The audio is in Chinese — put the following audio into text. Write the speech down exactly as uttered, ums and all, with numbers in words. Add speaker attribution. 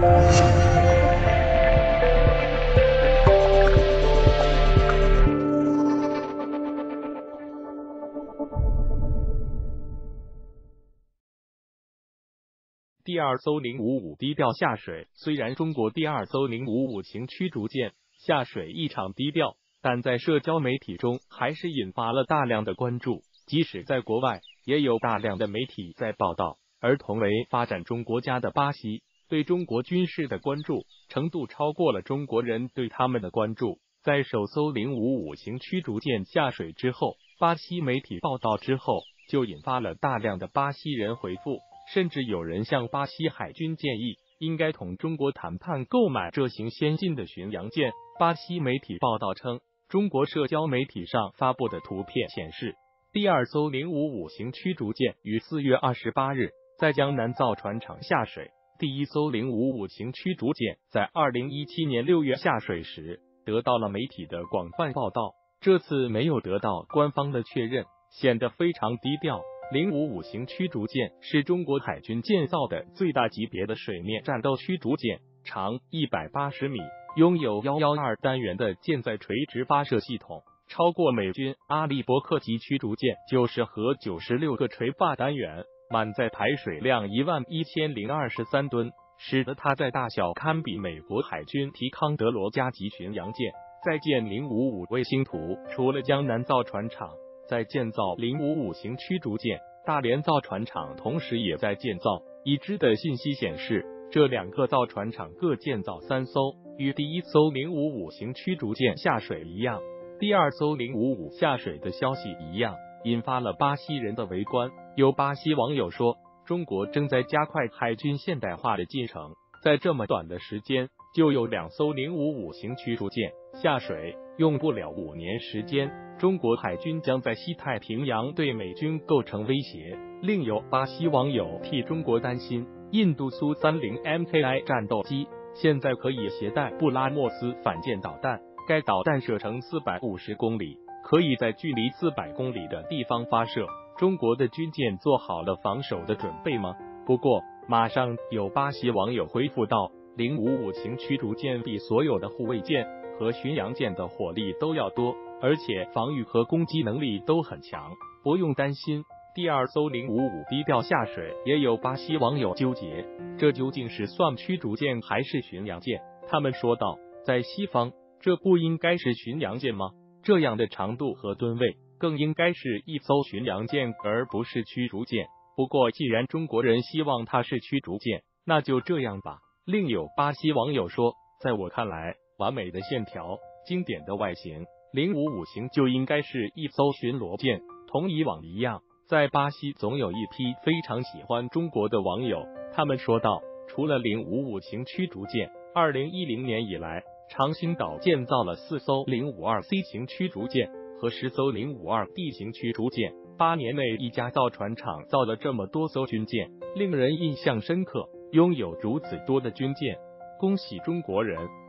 Speaker 1: 第二艘零五五低调下水。虽然中国第二艘零五五型驱逐舰下水异常低调，但在社交媒体中还是引发了大量的关注。即使在国外，也有大量的媒体在报道。而同为发展中国家的巴西，对中国军事的关注程度超过了中国人对他们的关注。在首艘零五五型驱逐舰下水之后，巴西媒体报道之后，就引发了大量的巴西人回复。甚至有人向巴西海军建议，应该同中国谈判购买这型先进的巡洋舰。巴西媒体报道称，中国社交媒体上发布的图片显示，第二艘零五五型驱逐舰于四月二十八日在江南造船厂下水。第一艘零五五型驱逐舰在二零一七年六月下水时，得到了媒体的广泛报道。这次没有得到官方的确认，显得非常低调。零五五型驱逐舰是中国海军建造的最大级别的水面战斗驱逐舰，长一百八十米，拥有一一二单元的舰载垂直发射系统，超过美军阿利伯克级驱逐舰九十和九十六个垂发单元，满载排水量一万一千零二十三吨，使得它在大小堪比美国海军提康德罗加级巡洋舰。在建零五五卫星图，除了江南造船厂在建造零五五型驱逐舰，大连造船厂同时也在建造。已知的信息显示，这两个造船厂各建造三艘，与第一艘零五五型驱逐舰下水一样。第二艘零五五下水的消息一样，引发了巴西人的围观。有巴西网友说，中国正在加快海军现代化的进程，在这么短的时间就有两艘零五五型驱逐舰下水，用不了五年时间，中国海军将在西太平洋对美军构成威胁。另有巴西网友替中国担心，印度苏三零 M K I 战斗机现在可以携带布拉莫斯反舰导弹，该导弹射程四百五十公里，可以在距离四百公里的地方发射。中国的军舰做好了防守的准备吗？不过马上有巴西网友回复道，零五五型驱逐舰比所有的护卫舰和巡洋舰的火力都要多，而且防御和攻击能力都很强，不用担心。第二艘零五五低调下水，也有巴西网友纠结，这究竟是算驱逐舰还是巡洋舰？他们说道，在西方，这不应该是巡洋舰吗？这样的长度和吨位，更应该是一艘巡洋舰，而不是驱逐舰。不过既然中国人希望它是驱逐舰，那就这样吧。另有巴西网友说，在我看来，完美的线条，经典的外形，零五五型就应该是一艘巡逻舰，同以往一样。在巴西总有一批非常喜欢中国的网友，他们说道，除了零五五型驱逐舰，二零一零年以来，长兴岛建造了四艘零五二 C 型驱逐舰和十艘零五二 D 型驱逐舰，八年内一家造船厂造了这么多艘军舰，令人印象深刻，拥有如此多的军舰，恭喜中国人。